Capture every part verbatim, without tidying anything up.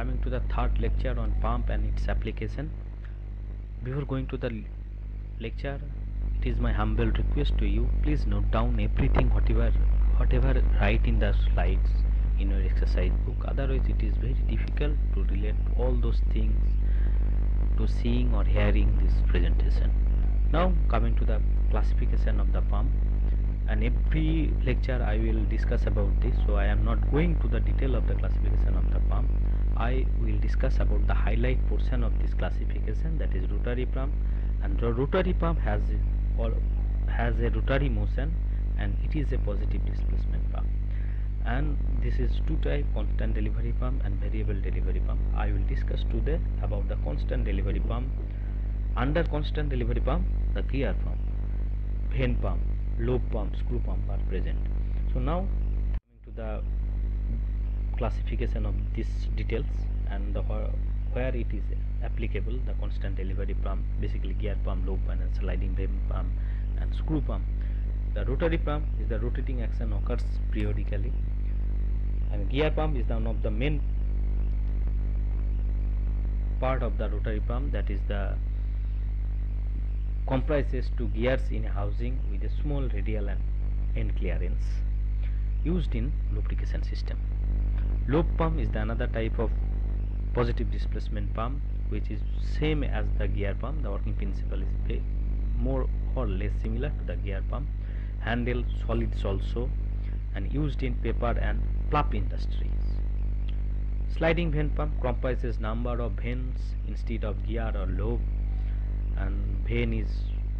coming to the third lecture on pump and its application. Before going to the lecture, it is my humble request to you, please note down everything whatever whatever write in the slides in your exercise book. Otherwise it is very difficult to relate all those things to seeing or hearing this presentation. Now coming to the classification of the pump, and every lecture I will discuss about this, so I am not going to the detail of the classification of the pump. I will discuss about the highlight portion of this classification, that is rotary pump. And the rotary pump has a, or has a rotary motion, and it is a positive displacement pump. And this is two type, constant delivery pump and variable delivery pump. I will discuss today about the constant delivery pump. Under constant delivery pump, the gear pump, vane pump, lobe pump, screw pump are present. So now coming to the classification of these details and the where, where it is applicable, the constant delivery pump, basically gear pump, lobe pump and sliding vane pump and screw pump. The rotary pump is the rotating action occurs periodically, and gear pump is the one of the main part of the rotary pump, that is the comprises two gears in a housing with a small radial and end clearance, used in lubrication system. Lobe pump is the another type of positive displacement pump, which is same as the gear pump. The working principle is more or less similar to the gear pump. Handle solids also, and used in paper and pulp industries. Sliding vane pump comprises number of vanes instead of gear or lobe, and vane is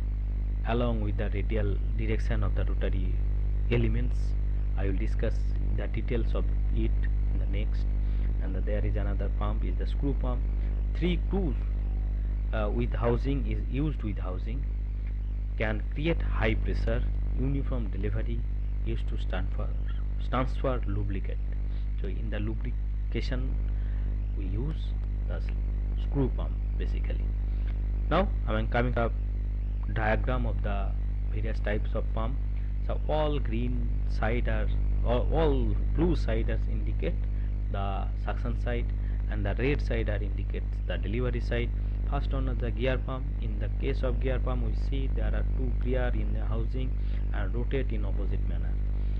along with the radial direction of the rotary elements. I will discuss the details of it in the next. And the, there is another pump is the screw pump. Three screws uh, with housing is used with housing, can create high pressure, uniform delivery, used to transfer transfer lubricant. So in the lubrication we use the screw pump basically. Now I am coming to a diagram of the various types of pump. So all green side are all, all blue side are indicate the suction side, and the red side are indicates the delivery side. First on the gear pump, in the case of gear pump we see there are two gear in the housing and rotate in opposite manner,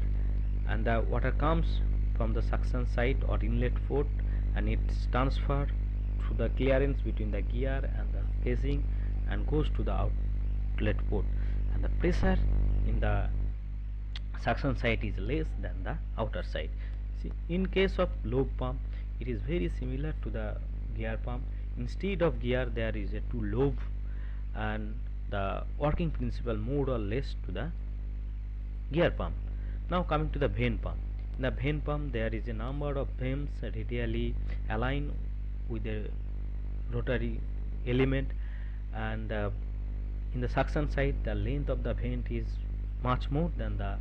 and the water comes from the suction side or inlet port, and it's transferred through the clearance between the gear and the casing and goes to the outlet port, and the pressure in the suction side is less than the outer side. See, in case of lobe pump it is very similar to the gear pump. Instead of gear there is a two lobe, and the working principle more or less to the gear pump. Now coming to the vane pump. In the vane pump there is a number of vanes radially aligned with the rotary element, and uh, in the suction side the length of the vane is much more than the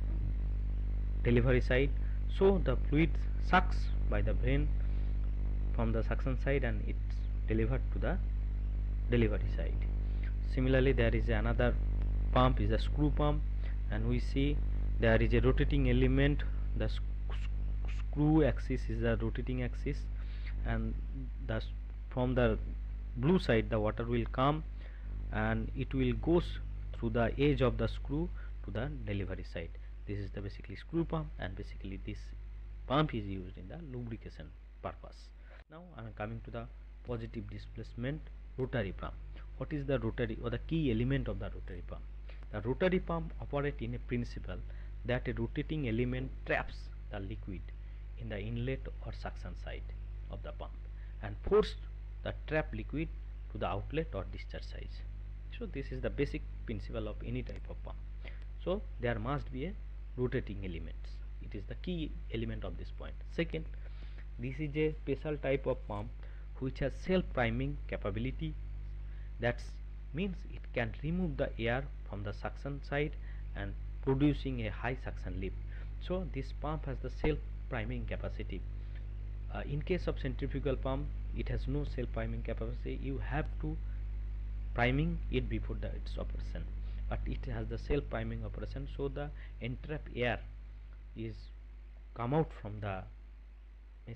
delivery side, so the fluid sucks by the vane from the suction side and it's delivered to the delivery side. Similarly there is another pump is a screw pump, and we see there is a rotating element. The sc screw axis is a rotating axis, and the from the blue side the water will come and it will goes through the edge of the screw to the delivery side. This is the basically screw pump, and basically this pump is used in the lubrication purpose. Now I am coming to the positive displacement rotary pump. What is the rotary or the key element of the rotary pump? The rotary pump operate in a principle that a rotating element traps the liquid in the inlet or suction side of the pump and force the trapped liquid to the outlet or discharge side. So this is the basic principle of any type of pump. So there must be a rotating elements. It is the key element of this point. Second, this is a special type of pump which has self-priming capability. That means it can remove the air from the suction side and producing a high suction lift. So this pump has the self-priming capacity. Uh, in case of centrifugal pump it has no self-priming capacity. You have to priming it before the its operation, but it has the self-priming operation, so the entrapped air is come out from the machines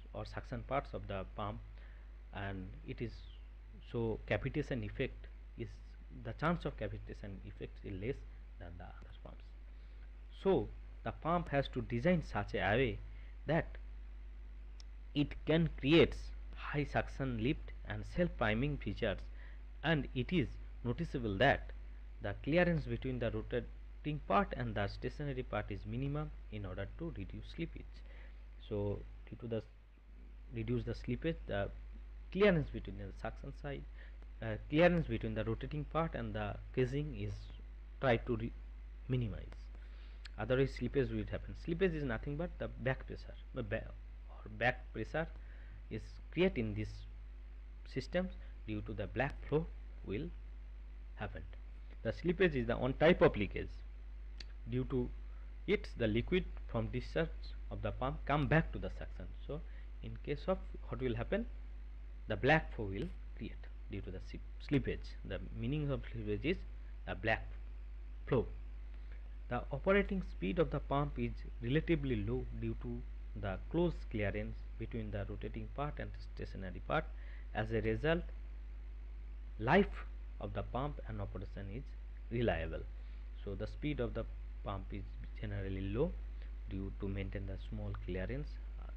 or suction parts of the pump, and it is so cavitation effect is the chance of cavitation effect is less than the other pumps. So the pump has to design such a way that it can create high suction lift and self priming features, and it is noticeable that the clearance between the rotating part and the stationary part is minimum in order to reduce slippage. So due to the reduce the slippage, the clearance between the suction side uh, clearance between the rotating part and the casing is tried to minimize, otherwise slippage will happen. Slippage is nothing but the back pressure or back pressure is created in this systems due to the black flow will happen. The slippage is the one type of leakage. Due to it, the liquid from discharge of the pump come back to the suction. So in case of what will happen, the black flow will create due to the slippage. The meaning of slippage is a black flow. The operating speed of the pump is relatively low due to the close clearance between the rotating part and stationary part. As a result, life of the pump and operation is reliable. So the speed of the pump is generally low due to maintain the small clearance,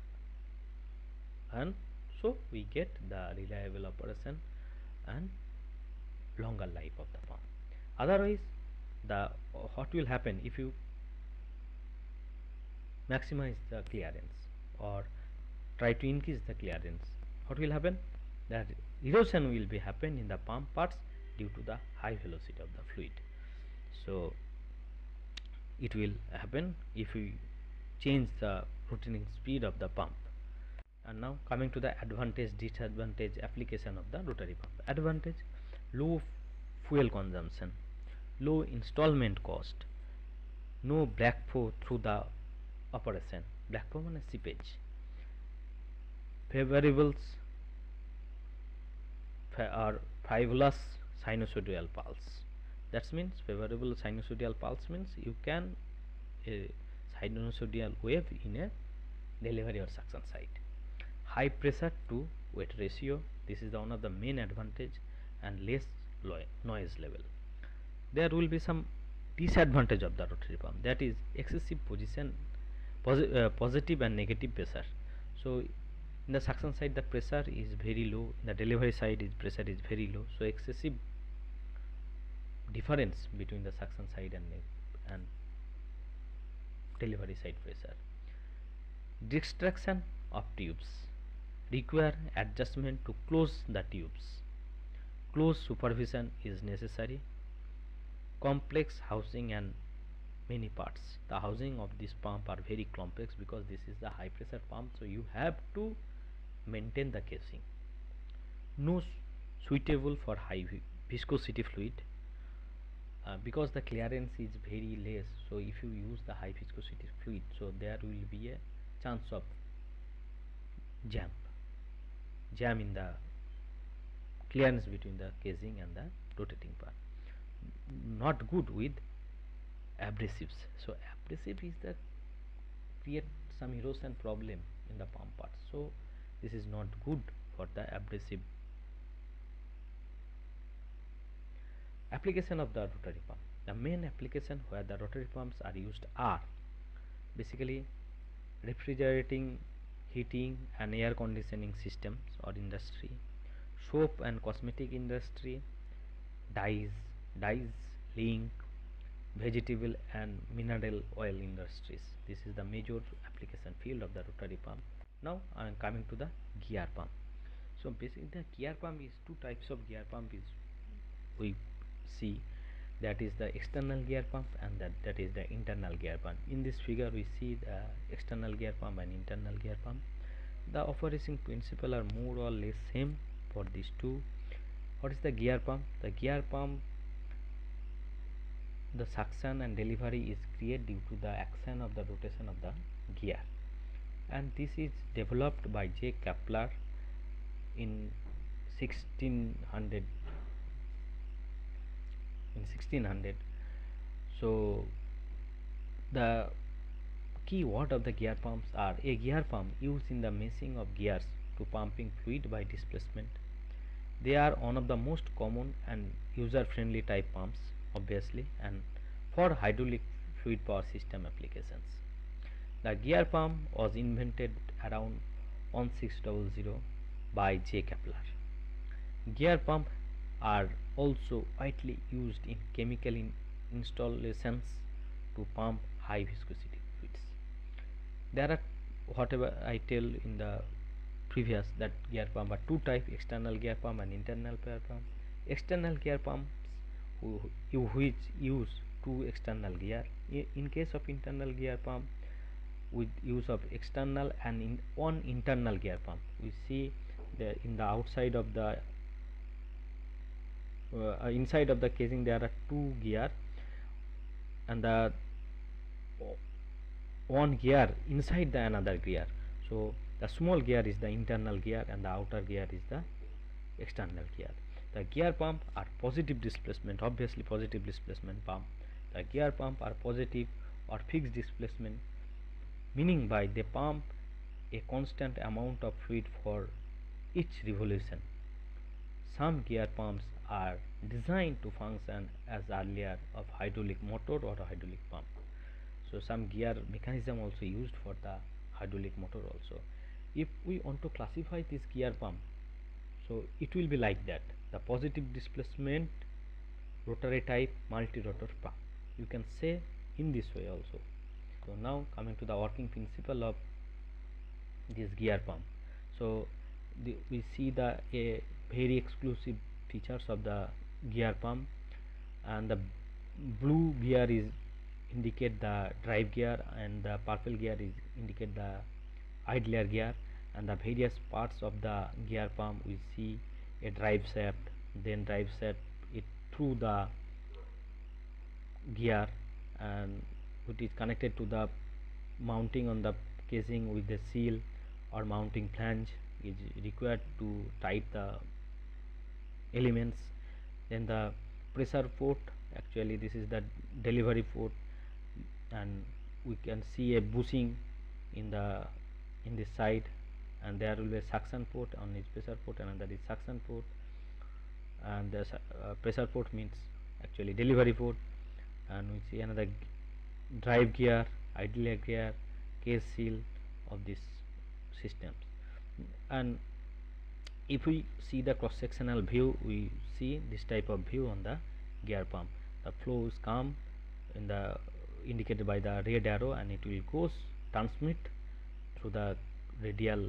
and so we get the reliable operation and longer life of the pump. Otherwise, the what will happen if you maximize the clearance or try to increase the clearance, what will happen? That erosion will be happen in the pump parts due to the high velocity of the fluid. So it will happen if we change the rotating speed of the pump. And now coming to the advantage disadvantage application of the rotary pump. Advantage: low fuel consumption, low installment cost, no black flow through the operation. Black flow means seepage. Favorables are fibrous sinusoidal pulse. That means favorable sinusoidal pulse means you can a sinusoidal wave in a delivery or suction site. High pressure to weight ratio, this is the one of the main advantage, and less noise level. There will be some disadvantage of the rotary pump, that is excessive position posi uh, positive and negative pressure. So in the suction side the pressure is very low, in the delivery side is pressure is very low, so excessive difference between the suction side and and delivery side pressure. Destruction of tubes, require adjustment to close the tubes. Close supervision is necessary. Complex housing and many parts. The housing of this pump are very complex because this is the high pressure pump, so you have to maintain the casing. No suitable for high viscosity fluid uh, because the clearance is very less, so if you use the high viscosity fluid, so there will be a chance of jam jam in the clearance between the casing and the rotating part. Not good with abrasives. So abrasive is the create some erosion problem in the pump parts, so this is not good for the abrasive. Application of the rotary pump. The main application where the rotary pumps are used are basically refrigerating, heating and air conditioning systems or industry, soap and cosmetic industry, dyes, dyes, link, vegetable and mineral oil industries. This is the major application field of the rotary pump. Now I am coming to the gear pump. So basically the gear pump is two types of gear pump is we see, that is the external gear pump and that, that is the internal gear pump. In this figure we see the external gear pump and internal gear pump. The operating principle are more or less same for these two. What is the gear pump? The gear pump, the suction and delivery is created due to the action of the rotation of the gear, and this is developed by J. Kepler in sixteen hundred in sixteen hundred. So the key word of the gear pumps are a gear pump used in the meshing of gears to pumping fluid by displacement. They are one of the most common and user-friendly type pumps, obviously, and for hydraulic fluid power system applications. The gear pump was invented around sixteen hundred by J. Kepler. Gear pumps are also widely used in chemical in installations to pump high viscosity fluids. There are, whatever I tell in the previous, that gear pump are two types: external gear pump and internal gear pump. External gear pumps who, you which use two external gear. In case of internal gear pump, with use of external and in one internal gear pump. We see the in the outside of the uh, inside of the casing there are two gear, and the one gear inside the another gear. So the small gear is the internal gear and the outer gear is the external gear. The gear pump are positive displacement, obviously positive displacement pump. The gear pump are positive or fixed displacement, meaning by they pump a constant amount of fluid for each revolution. Some gear pumps are designed to function as earlier of hydraulic motor or hydraulic pump. So some gear mechanism also used for the hydraulic motor also. If we want to classify this gear pump, so it will be like that: the positive displacement rotary type multi-rotor pump. You can say in this way also. So now coming to the working principle of this gear pump. So the, we see the a very exclusive features of the gear pump, and the blue gear is indicate the drive gear and the purple gear is indicate the idler gear, and the various parts of the gear pump we see a drive shaft, then drive shaft it through the gear, and it is connected to the mounting on the casing with the seal or mounting flange is required to tight the elements. Then the pressure port, actually this is the delivery port, and we can see a bushing in the in this side, and there will be a suction port on each pressure port, and another is suction port, and the uh, pressure port means actually delivery port, and we see another drive gear, idler gear, case seal of this systems. And if we see the cross sectional view, we see this type of view on the gear pump. The flows come in the indicated by the red arrow, and it will goes transmit through the radial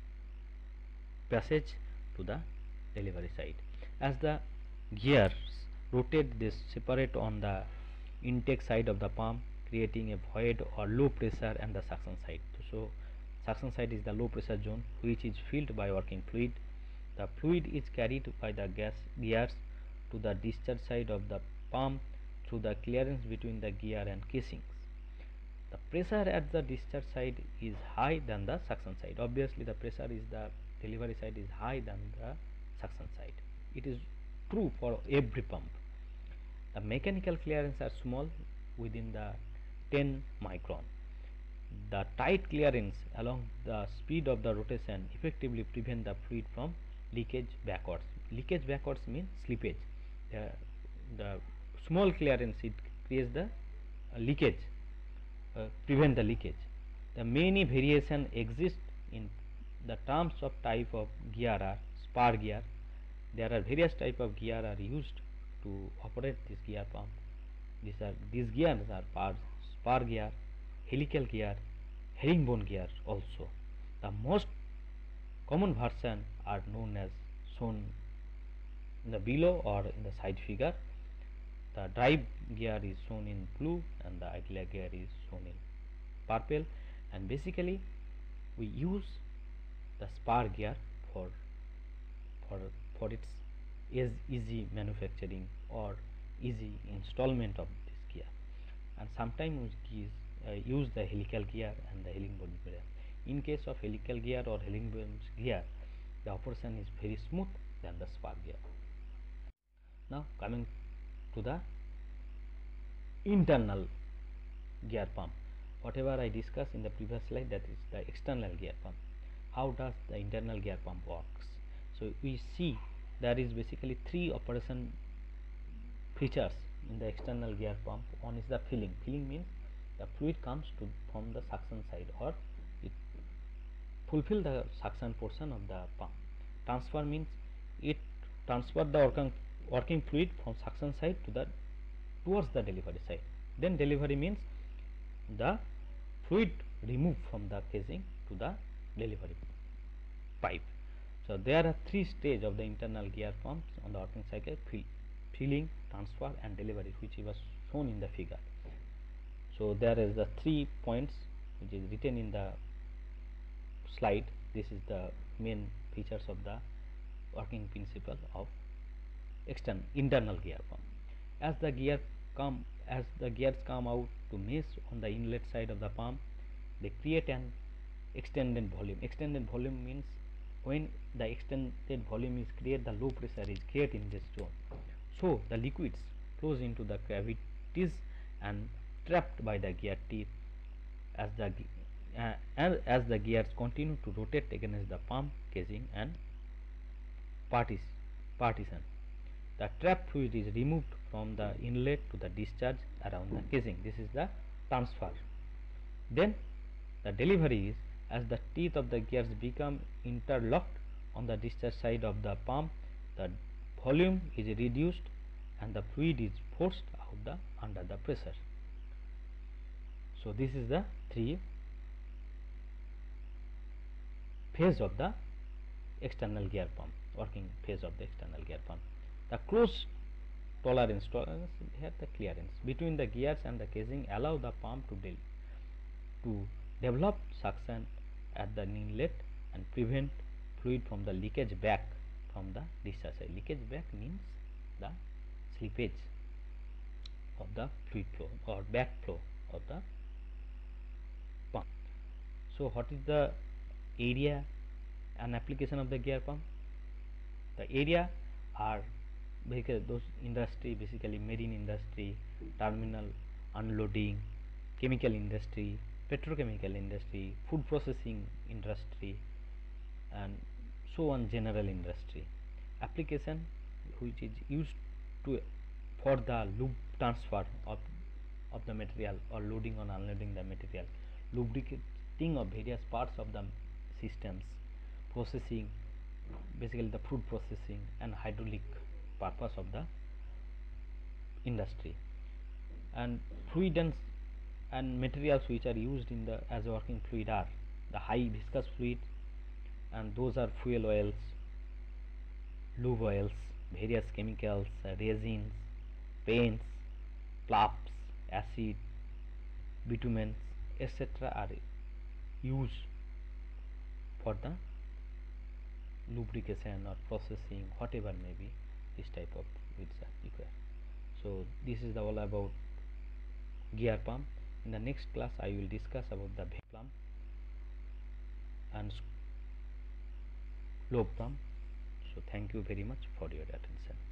passage to the delivery side. As the gears rotate, they separate on the intake side of the pump, creating a void or low pressure, and the suction side. So suction side is the low pressure zone which is filled by working fluid. The fluid is carried by the gas gears to the discharge side of the pump through the clearance between the gear and casings. The pressure at the discharge side is high than the suction side. Obviously the pressure is the delivery side is high than the suction side. It is true for every pump. The mechanical clearance are small, within the ten micron. The tight clearance along the speed of the rotation effectively prevent the fluid from leakage backwards. Leakage backwards means slippage. The, the small clearance it creates the uh, leakage, uh, prevent the leakage. The many variation exist in the terms of type of gear are spar gear. There are various type of gear are used to operate this gear pump. These are these gears are par, spar gear, helical gear, herringbone gear also. The most common version are known as shown in the below or in the side figure. The drive gear is shown in blue and the idler gear is shown in purple, and basically we use the spar gear for for for its is easy manufacturing or easy installment of this gear, and sometimes we use, uh, use the helical gear and the herringbone gear. In case of helical gear or herringbone gear, the operation is very smooth than the spar gear. Now coming to the internal gear pump. whatever I discussed in the previous slide, that is the external gear pump. How does the internal gear pump works? So we see there is basically three operation features in the external gear pump. One is the filling. Filling means the fluid comes to from the suction side, or it fulfill the suction portion of the pump. Transfer means it transfer the working, working fluid from suction side to the towards the delivery side. Then delivery means the fluid removed from the casing to the delivery pipe. So there are three stages of the internal gear pumps on the working cycle: fill, filling, transfer, and delivery, which was shown in the figure. So there is the three points which is written in the slide. This is the main features of the working principle of external internal gear pump. As the gear come as the gears come out to mesh on the inlet side of the pump, they create an extended volume. Extended volume means when the extended volume is created, the low pressure is created in this zone. So the liquids flows into the cavities and trapped by the gear teeth as the uh, and as the gears continue to rotate against the pump casing and partis partition. The trapped fluid is removed from the inlet to the discharge around the casing. This is the transfer. Then the delivery is as the teeth of the gears become interlocked on the discharge side of the pump, the volume is reduced and the fluid is forced out the under the pressure. So this is the three phase of the external gear pump, working phase of the external gear pump. The close tolerance, tolerance here the clearance between the gears and the casing allow the pump to deal to develop suction at the inlet and prevent fluid from the leakage back from the discharge side. Leakage back means the slippage of the fluid flow or back flow of the pump. So what is the area and application of the gear pump? The area are because those industry, basically marine industry, terminal unloading, chemical industry, petrochemical industry, food processing industry, and so on, general industry. Application which is used to for the lube transfer of of the material or loading or unloading the material, lubricating of various parts of the systems, processing, basically the food processing and hydraulic purpose of the industry. And fluid and, and materials which are used in the as a working fluid are the high viscous fluid, and those are fuel oils, lube oils, various chemicals, uh, resins, paints, pulps, acid, bitumens, etc. are used for the lubrication or processing, whatever may be this type of fluids are required. So this is the all about gear pump. In the next class I will discuss about the vacuum pump and lobe pump. So thank you very much for your attention.